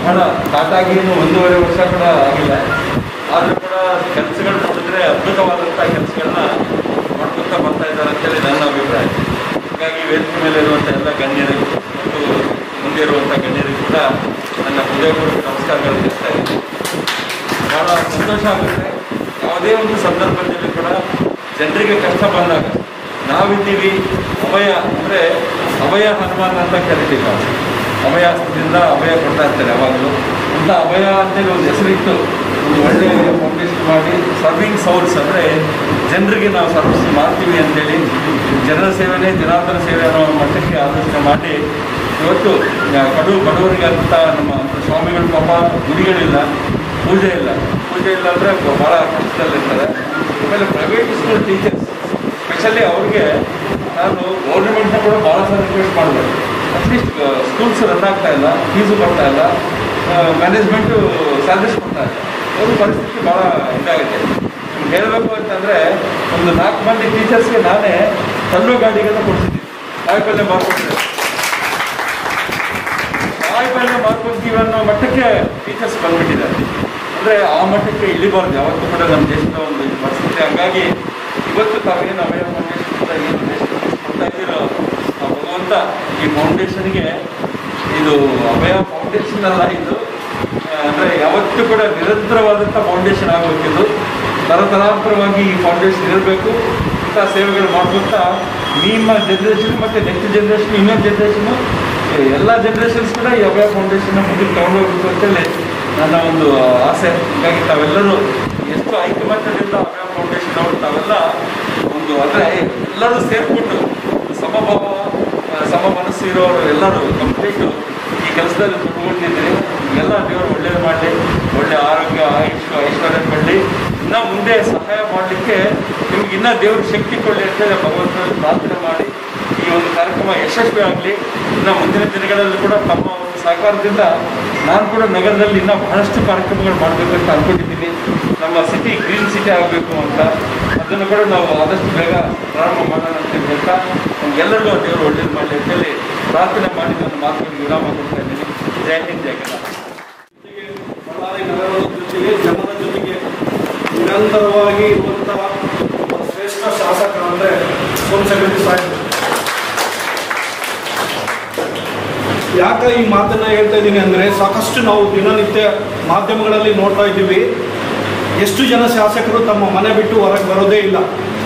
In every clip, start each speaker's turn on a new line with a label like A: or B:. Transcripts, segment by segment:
A: ಬಹಳ ಸ್ಟಾರ್ಟ್ ಆಗಿ ಇನ್ನು 1.5 ವರ್ಷ ಕೂಡ ಆಗಿಲ್ಲ. ಆದರೂ ಕೂಡ ಕೆಲಸಗಳು ನೋಡಿದ್ರೆ ಅದ್ಭುತವಾದಂಥ ಕೆಲಸಗಳನ್ನ ಮಾಡ್ಕೊತಾ ಬರ್ತಾ ಇದ್ದಾರೆ ಅಂತೇಳಿ ನನ್ನ ಅಭಿಪ್ರಾಯ. ಹೀಗಾಗಿ ವೇದಿಕೆ ಮೇಲೆ ಇರುವಂಥ ಎಲ್ಲ ಗಣ್ಯರಿಗೂ ಮತ್ತು ಮುಂದೆ ಇರುವಂಥ ಗಣ್ಯರಿಗೂ ಕೂಡ ನನ್ನ ಹೃದಯಪೂರ್ವಕ ನಮಸ್ಕಾರಗಳು ತಿಳಿಸ್ತಾ ಇದ್ದೀನಿ. ಭಾಳ ಸಂತೋಷ ಆಗುತ್ತೆ. ಯಾವುದೇ ಒಂದು ಸಂದರ್ಭದಲ್ಲಿ ಕೂಡ ಜನರಿಗೆ ಕಷ್ಟ ಬಂದಾಗ ನಾವಿದ್ದೀವಿ. ಅಭಯ ಅಂದರೆ ಅಭಯ ಹನುಮಾನ್ ಅಂತ ಕರಿತೀವಿ ನಾವು. ಅಭಯಾಸ್ತ್ರದಿಂದ ಅಭಯ ಕೊಡ್ತಾ ಇರ್ತಾರೆ ಯಾವಾಗಲೂ ಅಂತ. ಅಭಯ ಅಂತೇಳಿ ಒಂದು ಹೆಸರಿಟ್ಟು ಒಂದು ಒಳ್ಳೆಯ ಫೌಂಡೇಶನ್ ಮಾಡಿ ಸರ್ವಿಂಗ್ ಸೌಲ್ಸ್ ಅಂದರೆ ಜನರಿಗೆ ನಾವು ಸರ್ವಿಸ್ ಮಾಡ್ತೀವಿ ಅಂತೇಳಿ ಜನರ ಸೇವೆನೇ ಜನಾರ್ದನ ಸೇವೆ ಅನ್ನೋ ಮಟ್ಟಕ್ಕೆ ಆಲೋಚನೆ ಮಾಡಿ ಇವತ್ತು ಬಡವರಿಗಂತ ನಮ್ಮ ಸ್ವಾಮಿಗಳು ಪಾಪ ಗುಡಿಗಳಿಲ್ಲ, ಪೂಜೆ ಇಲ್ಲ ಅಂದರೆ ಭಾಳ ಕಷ್ಟದಲ್ಲಿರ್ತಾರೆ. ಆಮೇಲೆ ಪ್ರೈವೇಟ್ ಸ್ಕೂಲ್ ಟೀಚರ್ಸ್ ಸ್ಪೆಷಲಿ ಅವ್ರಿಗೆ ನಾನು ಗೌರ್ಮೆಂಟ್ನ ಕೂಡ ಭಾಳ ಸಲ ರಿಕ್ವೆಸ್ಟ್ ಮಾಡಿದೆ. ಅಟ್ಲೀಸ್ಟ್ ಸ್ಕೂಲ್ಸ್ ರನ್ ಆಗ್ತಾ ಇಲ್ಲ, ಫೀಸು ಬರ್ತಾ ಇಲ್ಲ, ಮ್ಯಾನೇಜ್ಮೆಂಟು ಸ್ಯಾಲರೀಸ್ ಕೊಡ್ತಾ ಇಲ್ಲ. ಅವ್ರ ಪರಿಸ್ಥಿತಿ ಭಾಳ ಇದಾಗುತ್ತೆ. ಹೇಳಬೇಕು ಅಂತಂದರೆ ಒಂದು 4 ಮಂದಿ ಟೀಚರ್ಸ್ಗೆ ನಾನೇ ತಳ್ಳುವ ಗಾಡಿಗಳನ್ನ ಕೊಡಿಸಿದ್ದೀನಿ. ಕಾಯಿಪಲ್ಯ ಮಾಡ್ಕೊಡ್ತೀವಿ ಅನ್ನೋ ಮಟ್ಟಕ್ಕೆ ಟೀಚರ್ಸ್ ಬಂದುಬಿಟ್ಟಿದ್ದಾರೆ. ಅಂದರೆ ಆ ಮಟ್ಟಕ್ಕೆ ಇಳಿಬಾರ್ದು ಯಾವತ್ತೂ ಕೂಡ ನಮ್ಮ ದೇಶದ ಒಂದು ಪರಿಸ್ಥಿತಿ. ಹಾಗಾಗಿ ಇವತ್ತು ತಾವೇನು ಅಭಯ ಫೌಂಡೇಶನ್ ಏನು ಕೊಡ್ತಾ ಇದ್ದೀರೋ ಭಗವಂತ ಈ ಫೌಂಡೇಶನ್ಗೆ ಇದು ಅಭಯ ಫೌಂಡೇಶನ್ ಅಲ್ಲ, ಇದು ಅಂದರೆ ಯಾವತ್ತೂ ಕೂಡ ನಿರಂತರವಾದಂಥ ಫೌಂಡೇಶನ್ ಆಗಬೇಕಿದ್ದು. ತರತರಾಂತರವಾಗಿ ಈ ಫೌಂಡೇಶನ್ ಇರಬೇಕು. ಇಂಥ ಸೇವೆಗಳು ಮಾಡ್ಕೊತಾ ನಿಮ್ಮ ಜನ್ರೇಷನ್ ಮತ್ತು ನೆಕ್ಸ್ಟ್ ಜನ್ರೇಷನ್, ಇನ್ನೊಂದು ಜನ್ರೇಷನು, ಎಲ್ಲ ಜನ್ರೇಷನ್ಸ್ ಕೂಡ ಈ ಅಭಯ ಫೌಂಡೇಶನ್ನ ಮುಂದಕ್ಕೆ ತಗೊಂಡೋಗ್ಬೇಕು ಅಂತೇಳಿ ನನ್ನ ಒಂದು ಆಸೆ. ಹೀಗಾಗಿ ತಾವೆಲ್ಲರೂ ಎಷ್ಟು ಐಕಮತ್ಯದಿಂದ ಅಭಯ ಫೌಂಡೇಶನ್ ಅವರು ತಾವೆಲ್ಲ ಒಂದು ಅಂದರೆ ಎಲ್ಲರೂ ಸೇರಿಕೊಂಡು ಸಮ ಮನಸ್ಸು ಇರೋರು ಎಲ್ಲರೂ ಕಂಪ್ಲೀಟು ಈ ಕೆಲಸದಲ್ಲಿ ತೊಗೊಂಡಿದ್ದೀರಿ. ಎಲ್ಲ ದೇವರು ಒಳ್ಳೆಯದು ಮಾಡಲಿ, ಒಳ್ಳೆಯ ಆರೋಗ್ಯ ಐಶ್ವರ್ಯ ಕೊಡಲಿ, ಇನ್ನೂ ಮುಂದೆ ಸಹಾಯ ಮಾಡಲಿಕ್ಕೆ ನಿಮ್ಗೆ ಇನ್ನೂ ದೇವ್ರ ಶಕ್ತಿ ಕೊಡಲಿ ಅಂತೇಳಿ ಭಗವಂತನಲ್ಲಿ ಪ್ರಾರ್ಥನೆ ಮಾಡಿ ಈ ಒಂದು ಕಾರ್ಯಕ್ರಮ ಯಶಸ್ವಿ ಆಗಲಿ. ಇನ್ನು ಮುಂದಿನ ದಿನಗಳಲ್ಲಿ ಕೂಡ ತಮ್ಮ ಒಂದು ಸಹಕಾರದಿಂದ ನಾನು ಕೂಡ ನಗರದಲ್ಲಿ ಇನ್ನೂ ಬಹಳಷ್ಟು ಕಾರ್ಯಕ್ರಮಗಳು ಮಾಡಬೇಕು ಅಂತ ಅಂದ್ಕೊಂಡಿದ್ದೀನಿ. ನಮ್ಮ ಸಿಟಿ ಗ್ರೀನ್ ಸಿಟಿ ಆಗಬೇಕು ಅಂತ, ಅದನ್ನು ಕೂಡ ನಾವು ಆದಷ್ಟು ಬೇಗ ಪ್ರಾರಂಭ ಮಾಡೋಣ ಅಂತ ಹೇಳ್ತಾ ನಮಗೆಲ್ಲರಿಗೂ ದೇವರು ಒಳ್ಳೇದು ಮಾಡಲಿ ಅಂತೇಳಿ ಪ್ರಾರ್ಥನೆ ಮಾಡಿ ನನ್ನ ಮಾತುಗಳಿಗೆ ವಿರಾಮ ಕೊಡ್ತಾ ಇದ್ದೀನಿ. ಜೈ ಹಿಂದ್, ಜೈ ಕರ್ನಾಟಕ.
B: ಬಳ್ಳಾರಿ ನಗರದ ಜೊತೆಗೆ ಜನರ ಜೊತೆಗೆ ನಿರಂತರವಾಗಿ ಇರುವಂತಹ ಶ್ರೇಷ್ಠ ಶಾಸಕರಂದರೆ ಸೋಮಶೇಖರ್ ಸಾಹೇಬರು. ಯಾಕೆ ಈ ಮಾತನ್ನು ಹೇಳ್ತಾ ಇದ್ದೀನಿ ಅಂದರೆ, ಸಾಕಷ್ಟು ನಾವು ದಿನನಿತ್ಯ ಮಾಧ್ಯಮಗಳಲ್ಲಿ ನೋಡ್ತಾ ಇದ್ದೀವಿ, ಎಷ್ಟು ಜನ ಶಾಸಕರು ತಮ್ಮ ಮನೆ ಬಿಟ್ಟು ಹೊರಗೆ ಬರೋದೇ ಇಲ್ಲ.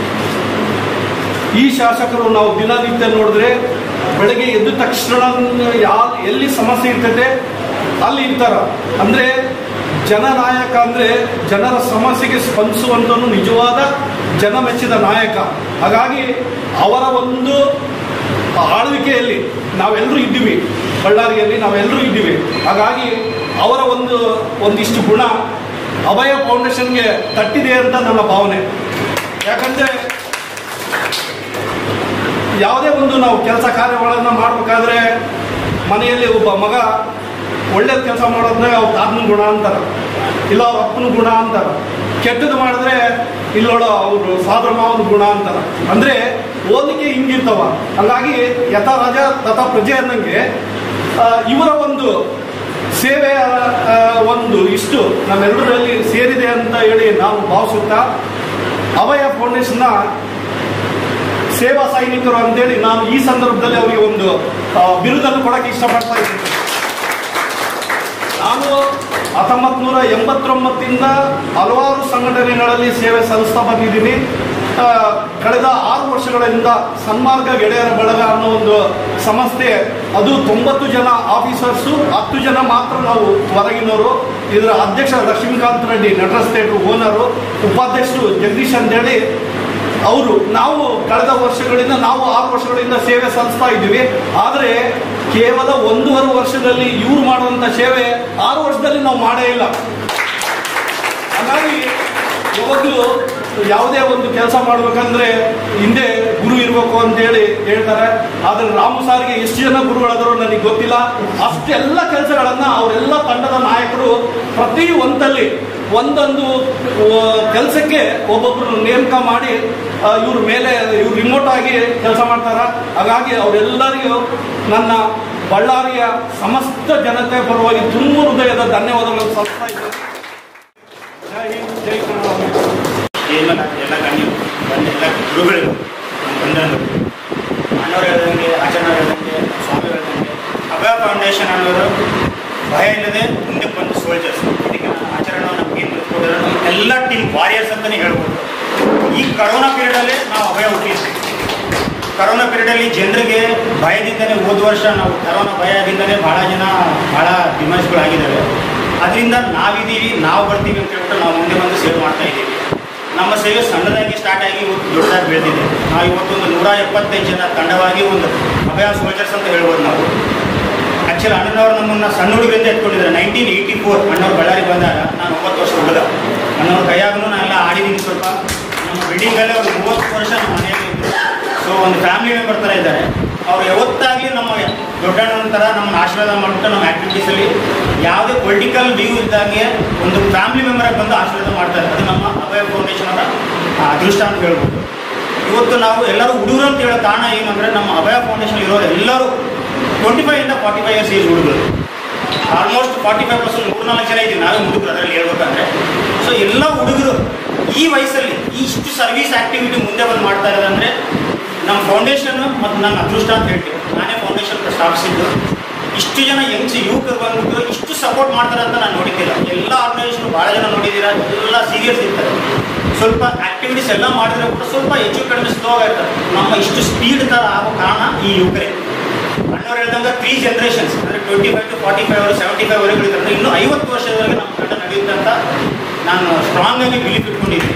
B: ಈ ಶಾಸಕರು ನಾವು ದಿನನಿತ್ಯ ನೋಡಿದ್ರೆ ಬೆಳಗ್ಗೆ ಎದ್ದ ತಕ್ಷಣ ಎಲ್ಲಿ ಸಮಸ್ಯೆ ಇರ್ತದೆ ಅಲ್ಲಿ ಇರ್ತಾರ. ಅಂದರೆ ಜನನಾಯಕ ಅಂದರೆ ಜನರ ಸಮಸ್ಯೆಗೆ ಸ್ಪಂದಿಸುವಂಥವನು ನಿಜವಾದ ಜನ ಮೆಚ್ಚಿದ ನಾಯಕ. ಹಾಗಾಗಿ ಅವರ ಒಂದು ಆಳ್ವಿಕೆಯಲ್ಲಿ ನಾವೆಲ್ಲರೂ ಇದ್ದೀವಿ, ಬಳ್ಳಾರಿಯಲ್ಲಿ ನಾವೆಲ್ಲರೂ ಇದ್ದೀವಿ. ಹಾಗಾಗಿ ಅವರ ಒಂದಿಷ್ಟು ಗುಣ ಅಭಯ ಫೌಂಡೇಶನ್ಗೆ ತಟ್ಟಿದೆ ಅಂತ ನನ್ನ ಭಾವನೆ. ಯಾಕಂದರೆ ಯಾವುದೇ ಒಂದು ನಾವು ಕೆಲಸ ಕಾರ್ಯಗಳನ್ನು ಮಾಡಬೇಕಾದ್ರೆ ಮನೆಯಲ್ಲಿ ಒಬ್ಬ ಮಗ ಒಳ್ಳೇದು ಕೆಲಸ ಮಾಡೋದನ್ನ ಅವ್ರ ತಾತನ ಗುಣ ಅಂತಾರೆ, ಇಲ್ಲ ಅವ್ರ ಅಪ್ಪನ ಗುಣ ಅಂತಾರೆ. ಕೆಟ್ಟದ್ದು ಮಾಡಿದ್ರೆ ಇಲ್ಲೋಡ ಅವರು ಸಾದ್ರ ಮಾವನ ಗುಣ ಅಂತಾರೆ. ಅಂದರೆ ಓದಿಕೆ ಹಿಂಗಿರ್ತವ. ಹಾಗಾಗಿ ಯಥಾ ರಾಜ ತಥಾ ಪ್ರಜೆ ಅನ್ನಂಗೆ ಇವರ ಒಂದು ಸೇವೆಯ ಒಂದು ಇಷ್ಟು ನಮ್ಮೆಲ್ಲರಲ್ಲಿ ಸೇರಿದೆ ಅಂತ ಹೇಳಿ ನಾವು ಭಾವಿಸುತ್ತಾ ಅಭಯ ಫೌಂಡೇಶನ್ನ ಸೇವಾ ಸೈನಿಕರು ಅಂತೇಳಿ ನಾನು ಈ ಸಂದರ್ಭದಲ್ಲಿ ಅವರಿಗೆ ಒಂದು ಬಿರುದನ್ನು ಕೊಡಕ್ಕೆ ಇಷ್ಟಪಡ್ತಾ ಇದ್ದೀನಿ. ನಾನು 1989 ಹಲವಾರು ಸಂಘಟನೆಗಳಲ್ಲಿ ಸೇವೆ ಸಲ್ಲಿಸ್ತಾ ಬಂದಿದ್ದೀನಿ. ಕಳೆದ 6 ವರ್ಷಗಳಿಂದ ಸನ್ಮಾರ್ಗ ಗೆಳೆಯರ ಬಳಗ ಅನ್ನೋ ಒಂದು ಸಂಸ್ಥೆ, ಅದು 90 ಜನ ಆಫೀಸರ್ಸು, 10 ಜನ ಮಾತ್ರ ನಾವು ಹೊರಗಿನವರು. ಇದರ ಅಧ್ಯಕ್ಷ ಲಕ್ಷ್ಮೀಕಾಂತ್ ರೆಡ್ಡಿ, ನಟರಾಜ್ ಥಿಯೇಟರ್ ಓನರು, ಉಪಾಧ್ಯಕ್ಷರು ಜಗದೀಶ್ ಅಂತೇಳಿ ಅವರು. ನಾವು ಕಳೆದ ವರ್ಷಗಳಿಂದ ನಾವು 6 ವರ್ಷಗಳಿಂದ ಸೇವೆ ಸಲ್ಲಿಸ್ತಾ ಇದ್ದೀವಿ. ಆದರೆ ಕೇವಲ 1.5 ವರ್ಷದಲ್ಲಿ ಇವ್ರು ಮಾಡುವಂಥ ಸೇವೆ 6 ವರ್ಷದಲ್ಲಿ ನಾವು ಮಾಡೇ ಇಲ್ಲ. ಹಾಗಾಗಿ ಯಾವಾಗಲೂ ಯಾವುದೇ ಒಂದು ಕೆಲಸ ಮಾಡ್ಬೇಕಂದ್ರೆ ಹಿಂದೆ ಗುರು ಇರಬೇಕು ಅಂತೇಳಿ ಹೇಳ್ತಾರೆ. ಆದ್ರೆ ರಾಮು ಸಾರಿಗೆ ಎಷ್ಟು ಜನ ಗುರುಗಳಾದರೂ ನನಗೆ ಗೊತ್ತಿಲ್ಲ. ಅಷ್ಟೆಲ್ಲ ಕೆಲಸಗಳನ್ನ ಅವರೆಲ್ಲ ತಂಡದ ನಾಯಕರು ಪ್ರತಿ ಒಂದಲ್ಲಿ ಒಂದೊಂದು ಕೆಲಸಕ್ಕೆ ಒಬ್ಬೊಬ್ಬರು ನೇಮಕ ಮಾಡಿ ಇವ್ರ ಮೇಲೆ ಇವ್ರು ರಿಮೋಟ್ ಆಗಿ ಕೆಲಸ ಮಾಡ್ತಾರ. ಹಾಗಾಗಿ ಅವರೆಲ್ಲರಿಗೂ ನನ್ನ ಬಳ್ಳಾರಿಯ ಸಮಸ್ತ ಜನತೆ ಪರವಾಗಿ ತುಂಬ ಹೃದಯದ ಧನ್ಯವಾದಗಳನ್ನು ಸಲ್ಲಿಸ್ತಾ ಇದ್ದೇನೆ. ಜೈ ಹಿಂದ್, ಜೈ ಕರ್ನಾಟಕ.
C: ಎಲ್ಲ ಗಣ್ಯರು ಎಲ್ಲ ಗುರುಗಳಿಗೂ ಬಂಧನಗಳು ಅಣ್ಣವ್ರು ಹೇಳ್ದಂಗೆ, ಆಚಾರ್ಯ ಹೇಳ್ದಂಗೆ, ಸ್ವಾಮಿ ಹೇಳ್ದಂಗೆ ಅಭಯ ಫೌಂಡೇಶನ್ ಅನ್ನೋದು ಭಯ ಇಲ್ಲದೆ ಮುಂದೆ ಬಂದು ಸೋಲ್ಜರ್ಸ್. ಇದಕ್ಕೆ ಆಚರಣೆ ನಮ್ಗೆ ಏನು ತಿಳ್ಕೊಂಡಿರೋ ಎಲ್ಲ ಟೀಮ್ ವಾರಿಯರ್ಸ್ ಅಂತಲೇ ಹೇಳ್ಬೋದು. ಈ ಕರೋನಾ ಪೀರಿಯಡಲ್ಲೇ ನಾವು ಅಭಯ ಹುಟ್ಟಿದ್ವಿ. ಕರೋನಾ ಪೀರಿಯಡಲ್ಲಿ ಜನರಿಗೆ ಭಯದಿಂದಲೇ ಹೋದ ವರ್ಷ ನಾವು ಕರೋನಾ ಭಯದಿಂದಲೇ ಭಾಳ ಜನ ಭಾಳ ಡಿಮ್ಯಾನ್ಸ್ಗಳಾಗಿದ್ದಾವೆ. ಅದರಿಂದ ನಾವಿದ್ದೀವಿ, ನಾವು ಬರ್ತೀವಿ ಅಂತ ಹೇಳ್ಬಿಟ್ಟು ನಾವು ಮುಂದೆ ಬಂದು ಸೇವೆ ಮಾಡ್ತಾ ಇದ್ದೀವಿ. ನಮ್ಮ ಸೇವೆ ಸಣ್ಣದಾಗಿ ಸ್ಟಾರ್ಟ್ ಆಗಿ ಇವತ್ತು ದೊಡ್ಡದಾಗಿ ಬೆಳೆದಿದೆ. ನಾವು ಇವತ್ತೊಂದು 175 ಜನ ತಂಡವಾಗಿ ಒಂದು ಅಭಯ ಸೋಲ್ಜರ್ಸ್ ಅಂತ ಹೇಳ್ಬೋದು ನಾವು. ಆ್ಯಕ್ಚುಲಿ ಅಣ್ಣನವರು ನಮ್ಮನ್ನು ಸಣ್ಣ ಹುಡುಗರಿಂದ ಎತ್ಕೊಂಡಿದ್ದಾರೆ. 1984 ಅಣ್ಣವ್ರು ಬಳ್ಳಾರಿ ಬಂದಾಗ ನಾನು 9 ವರ್ಷ ಹುಡುಗ. ಅಣ್ಣವ್ರ ಕೈಯಾಗೂ ನಾನೆಲ್ಲ ಆಡಿದ್ದೀನಿ. ಸ್ವಲ್ಪ ನಮ್ಮ ಬಿಲ್ಡಿಂಗಲ್ಲೇ ಒಂದು 30 ವರ್ಷ ನಮ್ಮ ಮನೆಯಲ್ಲಿ ಇದ್ದರು. ಸೊ ಒಂದು ಫ್ಯಾಮಿಲಿ ಮೆಂಬರ್ ಥರ ಇದ್ದಾರೆ. ಅವ್ರು ಯಾವತ್ತಾಗಲಿ ನಮ್ಮ ದೊಡ್ಡಣ್ಣನ ಥರ ನಮ್ಮನ್ನು ಆಶೀರ್ವಾದ ಮಾಡಿಬಿಟ್ಟು ನಮ್ಮ ಆ್ಯಕ್ಟಿವಿಟೀಸಲ್ಲಿ ಯಾವುದೇ ಪೊಲಿಟಿಕಲ್ ವ್ಯೂ ಇದ್ದಾಗೆ ಒಂದು ಫ್ಯಾಮಿಲಿ ಮೆಂಬರಾಗಿ ಬಂದು ಆಶೀರ್ವಾದ ಮಾಡ್ತಾರೆ. ಅದು ನಮ್ಮ ಅಭಯ ಫೌಂಡೇಶನ್ ಅವರ ಅದೃಷ್ಟ ಅಂತ ಹೇಳ್ಬೋದು. ಇವತ್ತು ನಾವು ಎಲ್ಲರೂ ಹುಡುಗರು ಅಂತ ಹೇಳೋ ಕಾರಣ ಏನಂದರೆ ನಮ್ಮ ಅಭಯ ಫೌಂಡೇಶನ್ ಇರೋರು ಎಲ್ಲರೂ 25 ಇಂದ 45 ಇಯರ್ಸ್ ಏಜ್ ಹುಡುಗರು. ಆಲ್ಮೋಸ್ಟ್ 45% 3-4 ಜನ ಇದ್ದೀವಿ ನಾವೇ ಹುಡುಗರು ಅದರಲ್ಲಿ ಹೇಳ್ಬೇಕಂದ್ರೆ. ಸೊ ಎಲ್ಲ ಹುಡುಗರು ಈ ವಯಸ್ಸಲ್ಲಿ ಇಷ್ಟು ಸರ್ವಿಸ್ ಆ್ಯಕ್ಟಿವಿಟಿ ಮುಂದೆ ಬಂದು ಮಾಡ್ತಾ ಇರೋದಂದರೆ ನಮ್ಮ ಫೌಂಡೇಶನ್ನು ಮತ್ತು ನನ್ನ ಅದೃಷ್ಟ ಅಂತ ಹೇಳ್ತೀವಿ. ನಾನೇ ಫೌಂಡೇಶನ್ ಸ್ಥಾಪಿಸಿದ್ದು. ಇಷ್ಟು ಜನ ಯುವಕರು ಬಂದ್ಬಿಟ್ಟು ಇಷ್ಟು ಸಪೋರ್ಟ್ ಮಾಡ್ತಾರೆ ಅಂತ ನಾನು ನೋಡಿದ್ದಿಲ್ಲ. ಎಲ್ಲ ಆರ್ಗನೈಸೇಷನ್ ಭಾಳ ಜನ ನೋಡಿದ್ದೀರಾ, ಎಲ್ಲ ಸೀರಿಯಸ್ ಇರ್ತಾರೆ. ಸ್ವಲ್ಪ ಆ್ಯಕ್ಟಿವಿಟೀಸ್ ಎಲ್ಲ ಮಾಡಿದ್ರೆ ಕೂಡ ಸ್ವಲ್ಪ ಹೆಚ್ಚು ಕಡಿಮೆ ಸ್ಲೋ ಆಗಿರ್ತಾರೆ. ನಮ್ಮ ಇಷ್ಟು ಸ್ಪೀಡ್ ಥರ ಆಗೋ ಕಾರಣ ಈ ಯುವಕರೇ. ಅಣ್ಣವ್ರು ಹೇಳ್ದಂಗೆ 3 ಜನರೇಷನ್ಸ್ ಅಂದರೆ 25 to 45 ಅವರು 75 ವರೆಗೂ ಇದ್ದಾರೆ. ಇನ್ನೂ 50 ವರ್ಷದವರೆಗೆ ನಮ್ಮ ತಂಡ ನಡೆಯುತ್ತೆ ಅಂತ ನಾನು ಸ್ಟ್ರಾಂಗ್ ಆಗಿ ಬಿಲೀಫ್ ಇಟ್ಕೊಂಡಿದ್ದೀನಿ.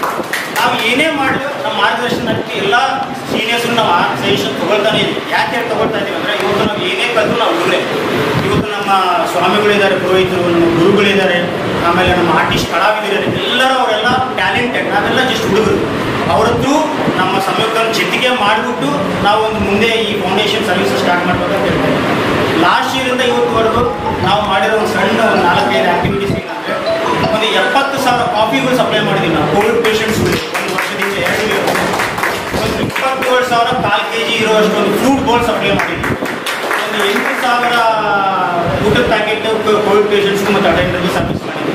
C: ನಾವು ಏನೇ ಮಾಡಲು ನಮ್ಮ ಮಾರ್ಗದರ್ಶನಕ್ಕೆ ಎಲ್ಲ ಸೀನಿಯರ್ಸನ್ನು ನಾವು ಸಜೆಷನ್ ತೊಗೊಳ್ತಾನೆ ಇದ್ದೀವಿ. ಯಾಕೆ ತೊಗೊಳ್ತಾ ಇದ್ದೀವಿ ಅಂದರೆ ಇವತ್ತು ನಾವು ಏನೇ ಕಲಿತು ನಾವು ಹುಡುಗರೆ. ಇವತ್ತು ನಮ್ಮ ಸ್ವಾಮಿಗಳಿದ್ದಾರೆ, ಪುರೋಹಿತರು, ನಮ್ಮ ಗುರುಗಳಿದ್ದಾರೆ, ಆಮೇಲೆ ನಮ್ಮ ಆರ್ಟಿಸ್ಟ್ ಕಲಾವಿದರಿದ್ದಾರೆ. ಎಲ್ಲರೂ ಅವರೆಲ್ಲ ಟ್ಯಾಲೆಂಟೆಡ್. ನಾವೆಲ್ಲ ಜಸ್ಟ್ ಹುಡುಗರು. ಅವರದ್ದು ನಮ್ಮ ಸಮಯಕ್ಕನ್ನು ಜೊತೆಗೆ ಮಾಡಿಬಿಟ್ಟು ನಾವು ಒಂದು ಮುಂದೆ ಈ ಫೌಂಡೇಶನ್ ಸರ್ವಿಸ್ ಸ್ಟಾರ್ಟ್ ಮಾಡಬೇಕಂತ ಹೇಳ್ತಾರೆ. ಲಾಸ್ಟ್ ಇಯರಿಂದ ಇವತ್ತುವರೆಗೂ ನಾವು ಮಾಡಿರೋ ಒಂದು ಸಣ್ಣ ಒಂದು 4-5 ಆ್ಯಕ್ಟಿವಿಟೀಸ್ ಏನಂದರೆ ಒಂದು 70,000 ಕಾಫಿಗಳು ಸಪ್ಲೈ ಮಾಡಿದ್ದೀವಿ ನಾವು ಕೋವಿಡ್ ಪೇಷಂಟ್ಸ್ಗಳು. ಒಂದು ವರ್ಷದಿಂದ 2 ಒಂದು 27,000 1/4 kg ಇರುವಷ್ಟು ಒಂದು ಫ್ರೂಟ್ ಬೋಲ್ ಸಪ್ಲೈ ಮಾಡಿದ್ದೀವಿ. ಒಂದು 8,000 ಊಟದ ಪ್ಯಾಕೆಟ್ ಕೋವಿಡ್ ಪೇಷಂಟ್ಸ್ಗೂ ಮತ್ತು ಅಟೆಂಡರ್ಗೂ ಸರ್ವಿಸ್ ಮಾಡಿದ್ದೀವಿ.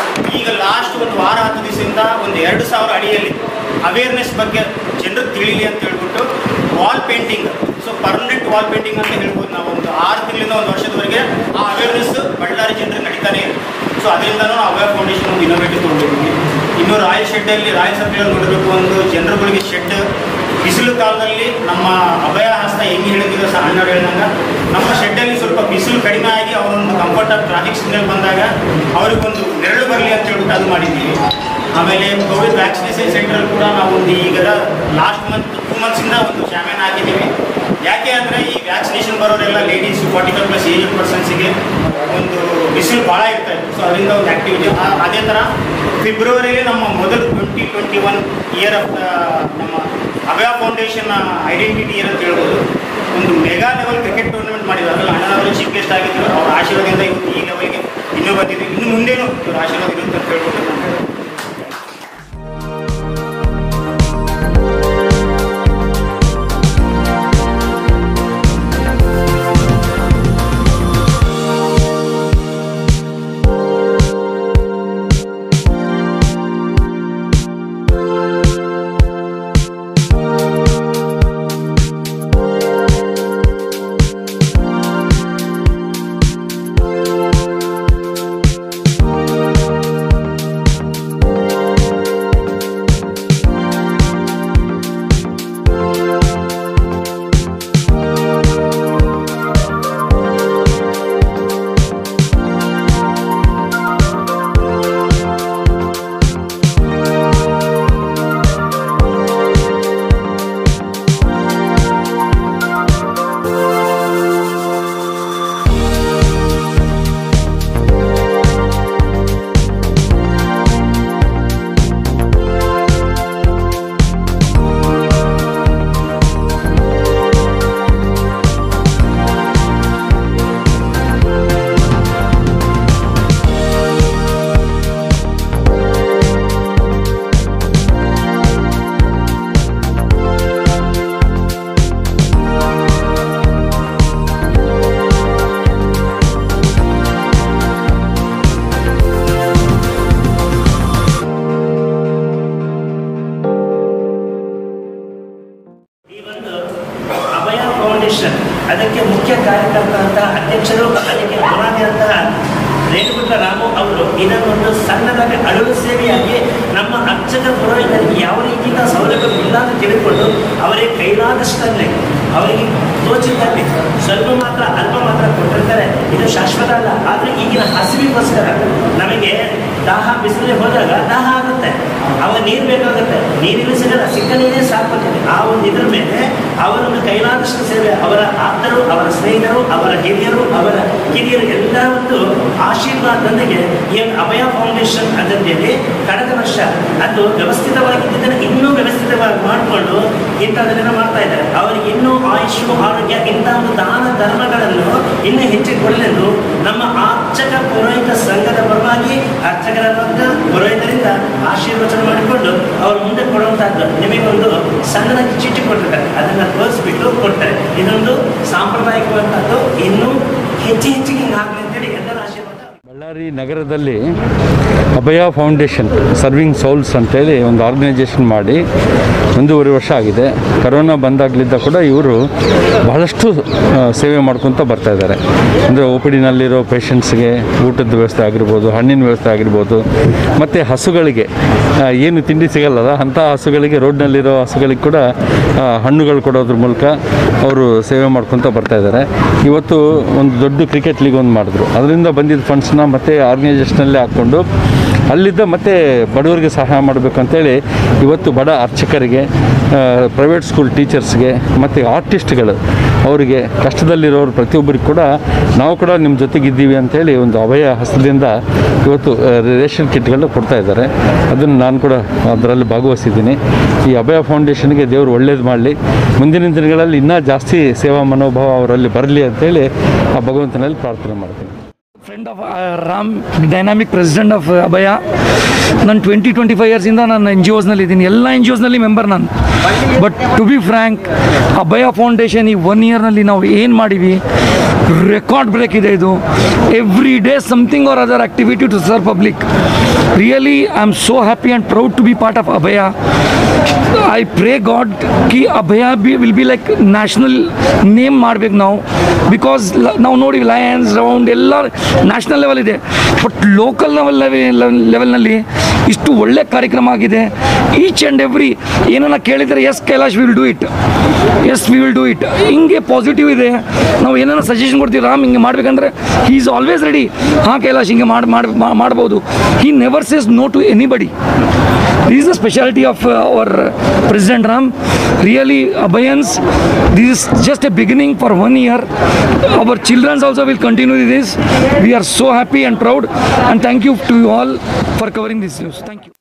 C: ಈಗ ಲಾಸ್ಟ್ ಒಂದು ವಾರ 10 ದಿವಸದಿಂದ ಒಂದು 2,000 ಅಡಿಯಲ್ಲಿ ಅವೇರ್ನೆಸ್ ಬಗ್ಗೆ ಜನರು ತಿಳಿಲಿ ಅಂತ ಹೇಳ್ಬಿಟ್ಟು wall painting, so permanent wall painting ಅಂತ ಹೇಳ್ಬೋದು. ನಾವು ಒಂದು 6 ತಿಂಗಳಿಂದ 1 ವರ್ಷದವರೆಗೆ ಆ ಅವೇರ್ನೆಸ್ ಬಳ್ಳಾರಿ ಜನರಿಗೆ ನಡೀತಾನೆ ಇದೆ. ಸೊ ಅದರಿಂದನೂ ನಾವು ಅಭಯ ಫೌಂಡೇಶನ್ ಒಂದು ಇನೋವೇಟಿವ್ ತೊಗೊಂಡಿದ್ದೀವಿ. ಇನ್ನು ರಾಯಲ್ ಶೆಡ್ಡಲ್ಲಿ ರಾಯಲ್ ಸರ್ಕಲ್ ನೋಡಬೇಕು ಒಂದು ಜನರುಗಳಿಗೆ ಶೆಡ್. ಬಿಸಿಲು ಕಾಲದಲ್ಲಿ ನಮ್ಮ ಅಭಯ ಹಸ್ತ ಹೆಂಗೆ ಹೇಳಿದ್ರು ಸಹ ಅಣ್ಣವ್ರು ಹೇಳಿದಂಗೆ ನಮ್ಮ ಶೆಡ್ಡಲ್ಲಿ ಸ್ವಲ್ಪ ಬಿಸಿಲು ಕಡಿಮೆ ಆಗಿ ಅವರೊಂದು ಕಂಫರ್ಟಾಗಿ ಟ್ರಾಫಿಕ್ ಸಿಗ್ನಲ್ ಬಂದಾಗ ಅವ್ರಿಗೊಂದು ನೆರಳು ಬರಲಿ ಅಂತ ಹೇಳ್ಬಿಟ್ಟು ಅದು ಮಾಡಿದ್ದೀವಿ. ಆಮೇಲೆ ಕೋವಿಡ್ ವ್ಯಾಕ್ಸಿನೇಷನ್ ಸೆಂಟ್ರಲ್ಲಿ ಕೂಡ ನಾವು ಒಂದು ಈಗ ಲಾಸ್ಟ್ 2 ಮಂತ್ಸಿಂದ ಒಂದು ಶಾಮಿಯಾನ ಹಾಕಿದ್ದೀವಿ. ಯಾಕೆ ಅಂದರೆ ಈ ವ್ಯಾಕ್ಸಿನೇಷನ್ ಬರೋರೆಲ್ಲ ಲೇಡೀಸು 45+ ಏಜ್ ಪರ್ಸನ್ಸಿಗೆ ಒಂದು ಬಿಸಿಲು ಭಾಳ ಇರ್ತಾಯಿತ್ತು. ಸೊ ಅದರಿಂದ ಒಂದು ಆ್ಯಕ್ಟಿವಿಟಿ. ಅದೇ ಥರ ಫೆಬ್ರವರಿಯಲ್ಲಿ ನಮ್ಮ ಮೊದಲು 2021 ಇಯರ್ ಆಫ್ ನಮ್ಮ ಅಭಯ ಫೌಂಡೇಶನ್ ಐಡೆಂಟಿಟಿ ಇಯರ್ ಅಂತ ಹೇಳ್ಬೋದು. ಒಂದು ಮೆಗಾ ಲೆವೆಲ್ ಕ್ರಿಕೆಟ್ ಟೂರ್ನಮೆಂಟ್ ಮಾಡಿದ್ರು. ಅದರಲ್ಲಿ ಅಣ್ಣನವರು ಚೀಫ್ ಗೆಸ್ಟ್ ಆಗಿದ್ದರು. ಅವ್ರ ಆಶೀರ್ವಾದದಿಂದ ಇವತ್ತು ಈ ಲೆವೆಲ್ಗೆ ಇನ್ನೂ ಬಂದಿದ್ದೀವಿ. ಇನ್ನು ಮುಂದೇನು ಇವ್ರ ಆಶೀರ್ವಾದ ಇರುತ್ತೆ ಅಂತ ಹೇಳ್ಬಿಟ್ಟು ನಾನು
D: ಇದನ್ನೊಂದು ಸಣ್ಣದಾಗಿ ಅಳುವು ಸೇವೆಯಾಗಿ ನಮ್ಮ ಅರ್ಚಕ ಪುರೋಹಿತರಿಗೆ ಯಾವ ರೀತಿಯ ಸೌಲಭ್ಯ ಇಲ್ಲ ಅಂತ ತಿಳಿದುಕೊಂಡು ಅವರಿಗೆ ಕೈಲಾದಷ್ಟಲ್ಲೇ ಅವರಿಗೆ ತೋಚಿದ್ದಲ್ಲಿ ಸ್ವಲ್ಪ ಮಾತ್ರ ಅಲ್ಪ ಮಾತ್ರ ಕೊಟ್ಟಿರ್ತಾರೆ. ಇದು ಶಾಶ್ವತ ಅಲ್ಲ. ಆದರೆ ಈಗಿನ ಹಸಿವಿಗೋಸ್ಕರ ನಮಗೆ ದಾಹ ಬಿಸಿಲೇ ಹೋದಾಗ ದಾಹ ಆಗುತ್ತೆ, ಅವಾಗ ನೀರು ಬೇಕಾಗುತ್ತೆ, ನೀರಿನ ಸಿಗಲ್ಲ, ಸಿಕ್ಕ ನೀರೇ ಸಾಕ್ಬೇಕಿದೆ. ಆ ಒಂದು ಇದ್ರ ಮೇಲೆ ಅವರನ್ನು ಕೈಲಾದಷ್ಟು ಸೇವೆ, ಅವರ ಆಪ್ತರು, ಅವರ ಸ್ನೇಹಿತರು, ಅವರ ಹಿರಿಯರು, ಅವರ ಕಿರಿಯರು ಎಲ್ಲ ಒಂದು ಆಶೀರ್ವಾದದೊಂದಿಗೆ ಏನು ಅಭಯ ಫೌಂಡೇಶನ್ ಅಂತೇಳಿ ಕಳೆದ ವರ್ಷ ಅದು ವ್ಯವಸ್ಥಿತವಾಗಿದ್ದನ್ನು ಇನ್ನೂ ವ್ಯವಸ್ಥಿತವಾಗಿ ಮಾಡಿಕೊಂಡು ಇಂಥದನ್ನೆಲ್ಲ ಮಾಡ್ತಾ ಇದ್ದಾರೆ. ಅವರಿಗೆ ಇನ್ನೂ ಆಯುಷ್ ಆರೋಗ್ಯ ಇಂಥ ಒಂದು ದಾನ ಧರ್ಮಗಳನ್ನು ಇನ್ನೂ ಹೆಚ್ಚಿಕೊಳ್ಳಲೆಂದು ನಮ್ಮ ಅರ್ಚಕ ಪುರೋಹಿತ ಸಂಘದ ಪರವಾಗಿ ಅರ್ಚಕರ ಪುರೋಹಿತರಿಂದ ಆಶೀರ್ವಚನ ಮಾಡಿಕೊಂಡು ಅವರು ಮುಂದೆ ಕೊಡುವಂತಹದ್ದು ನಿಮಗೊಂದು ಸಣ್ಣದಾಗಿ ಚೀಟಿ ಕೊಟ್ಟಿರ್ತಾರೆ, ಅದನ್ನು ತೋರಿಸ್ಬಿಟ್ಟು ಕೊಡ್ತಾರೆ. ಇದೊಂದು ಸಾಂಪ್ರದಾಯಿಕವಾದಂಥದ್ದು ಇನ್ನೂ ಹೆಚ್ಚಿಗೆ ಆಗಲಿ ಅಂತೇಳಿ ಎಲ್ಲರ ಆಶೀರ್ವಾದ.
A: ಬಳ್ಳಾರಿ ನಗರದಲ್ಲಿ ಅಭಯ ಫೌಂಡೇಶನ್ ಸರ್ವಿಂಗ್ ಸೌಲ್ಸ್ ಅಂತೇಳಿ ಒಂದು ಆರ್ಗನೈಜೇಷನ್ ಮಾಡಿ 1.5 ವರ್ಷ ಆಗಿದೆ. ಕರೋನಾ ಬಂದಾಗಲಿದ್ದ ಕೂಡ ಇವರು ಬಹಳಷ್ಟು ಸೇವೆ ಮಾಡ್ಕೊತ ಬರ್ತಾ ಇದ್ದಾರೆ. ಅಂದರೆ ಒ ಪಿ ಡಿನಲ್ಲಿರೋ ಪೇಷಂಟ್ಸ್ಗೆ ಊಟದ ವ್ಯವಸ್ಥೆ ಆಗಿರ್ಬೋದು, ಹಣ್ಣಿನ ವ್ಯವಸ್ಥೆ ಆಗಿರ್ಬೋದು, ಮತ್ತು ಹಸುಗಳಿಗೆ ಏನು ತಿಂಡಿ ಸಿಗಲ್ಲದ ಅಂಥ ಹಸುಗಳಿಗೆ, ರೋಡ್ನಲ್ಲಿರೋ ಹಸುಗಳಿಗೆ ಕೂಡ ಹಣ್ಣುಗಳು ಕೊಡೋದ್ರ ಮೂಲಕ ಅವರು ಸೇವೆ ಮಾಡ್ಕೊತ ಬರ್ತಾ ಇದ್ದಾರೆ. ಇವತ್ತು ಒಂದು ದೊಡ್ಡ ಕ್ರಿಕೆಟ್ ಲೀಗ್ ಒಂದು ಮಾಡಿದ್ರು. ಅದರಿಂದ ಬಂದಿದ್ದ ಫಂಡ್ಸ್ನ ಮತ್ತು ಆರ್ಗನೈಜೇಷನಲ್ಲೇ ಹಾಕ್ಕೊಂಡು ಅಲ್ಲಿದ್ದ ಮತ್ತು ಬಡವರಿಗೆ ಸಹಾಯ ಮಾಡಬೇಕಂತೇಳಿ ಇವತ್ತು ಬಡ ಅರ್ಚಕರಿಗೆ, ಪ್ರೈವೇಟ್ ಸ್ಕೂಲ್ ಟೀಚರ್ಸ್ಗೆ ಮತ್ತು ಆರ್ಟಿಸ್ಟ್ಗಳು ಅವರಿಗೆ ಕಷ್ಟದಲ್ಲಿರೋರು ಪ್ರತಿಯೊಬ್ಬರಿಗೆ ಕೂಡ ನಾವು ಕೂಡ ನಿಮ್ಮ ಜೊತೆಗಿದ್ದೀವಿ ಅಂಥೇಳಿ ಒಂದು ಅಭಯ ಹಸ್ತದಿಂದ ಇವತ್ತು ರೇಷನ್ ಕಿಟ್ಗಳನ್ನ ಕೊಡ್ತಾ ಇದ್ದಾರೆ. ಅದನ್ನು ನಾನು ಕೂಡ ಅದರಲ್ಲಿ ಭಾಗವಹಿಸಿದ್ದೀನಿ. ಈ ಅಭಯ ಫೌಂಡೇಶನ್ಗೆ ದೇವರು ಒಳ್ಳೇದು ಮಾಡಲಿ, ಮುಂದಿನ ದಿನಗಳಲ್ಲಿ ಇನ್ನೂ ಜಾಸ್ತಿ ಸೇವಾ ಮನೋಭಾವ ಅವರಲ್ಲಿ ಬರಲಿ ಅಂತೇಳಿ ಆ ಭಗವಂತನಲ್ಲಿ ಪ್ರಾರ್ಥನೆ ಮಾಡ್ತೀನಿ.
E: Friend of Ram, dynamic president of Abhaya. ನಾನು 20-25 ಇಯರ್ಸಿಂದ ನಾನು NGOಸ್ನಲ್ಲಿ ಇದ್ದೀನಿ, ಎಲ್ಲ NGOಸ್ನಲ್ಲಿ ಮೆಂಬರ್ ನಾನು. But to be frank, Abhaya foundation ಈ 1 ಇಯರ್ನಲ್ಲಿ ನಾವು ಏನು ಮಾಡೀವಿ, ರೆಕಾರ್ಡ್ ಬ್ರೇಕ್ ಇದೆ ಇದು. Every day something or other activity to serve public. Really I am so happy and proud to be part of Abhaya. I pray God ki Abhaya will be like national name ಮಾಡಬೇಕು ನಾವು. Because ನಾವು ನೋಡಿ lions round ಎಲ್ಲ national level ಇದೆ, but local ಲೆವೆಲ್ನಲ್ಲಿ ಇಷ್ಟು ಒಳ್ಳೆ ಕಾರ್ಯಕ್ರಮ ಆಗಿದೆ. ಈಚ್ ಆ್ಯಂಡ್ ಎವ್ರಿ ಏನನ್ನ ಕೇಳಿದರೆ yes Kailash we will do it, yes we will do it, ಹಿಂಗೆ ಪಾಸಿಟಿವ್ ಇದೆ. ನಾವು ಏನನ್ನ ಸಜೆಷನ್ ಕೊಡ್ತೀವಿ, ರಾಮ್ ಹಿಂಗೆ ಮಾಡಬೇಕಂದ್ರೆ ಹೀ ಈಸ್ ಆಲ್ವೇಸ್ ರೆಡಿ. ಹಾಂ ಕೈಲಾಶ್ ಹಿಂಗೆ ಮಾಡ್ಬೋದು. He never says no to anybody. This is the specialty of our President Ram. Really, Abhayans, this is just a beginning for 1 year. Our children also will continue this. We are so happy and proud, and thank you to you all for covering this news. Thank you.